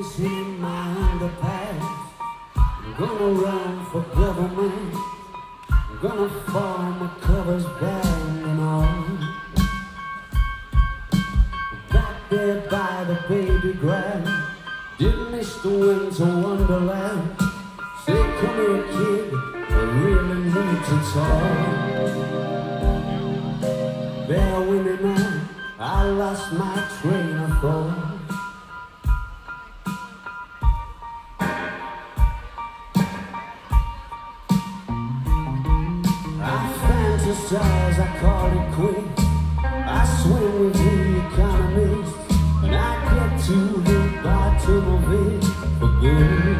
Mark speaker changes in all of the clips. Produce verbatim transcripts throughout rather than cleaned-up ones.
Speaker 1: dancing in my underpants. I'm gonna run for government. I'm gonna form a covers band and all. Back there by the baby grand, didn't miss the winter wonderland. Say, come here, kid, I really need to talk. Bear with me now, I lost my train of thought. Fantasize, I call it quits. I swim with the economists, and I get to the bottom of it for good.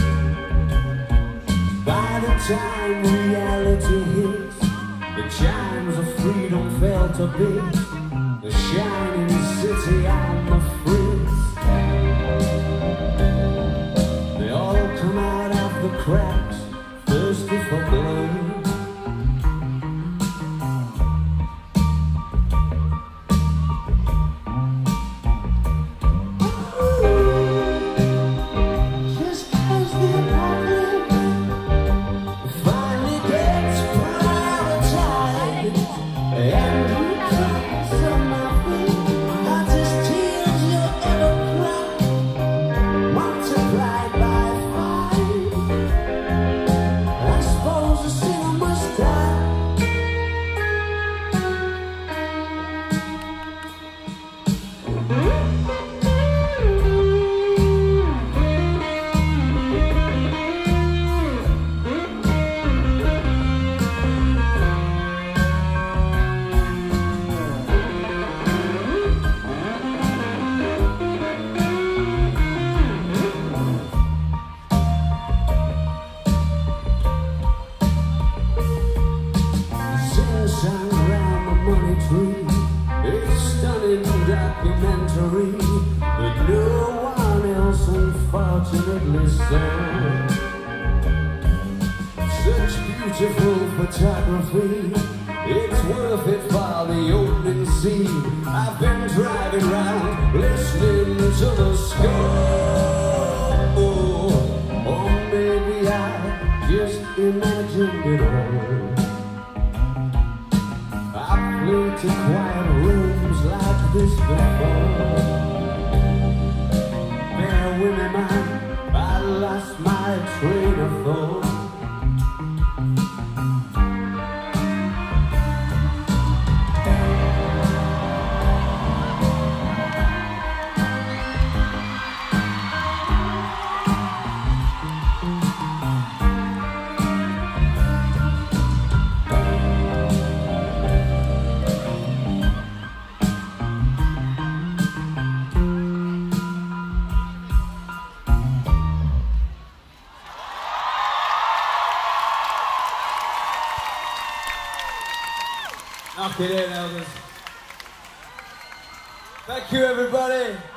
Speaker 1: By the time reality hits, the chimes of freedom felt a bit. The shining city on the fritz. They all come out of the cracks, thirsty for blood. It's stunning documentary, but no one else unfortunately saw. Such beautiful photography, it's worth it for the opening scene. I've been driving round, listening to the score. Or maybe I just imagined it all. To quiet rooms like this before. Bear with me, man, I lost my train of thought.
Speaker 2: Knock it in, Elvis. Thank you, everybody.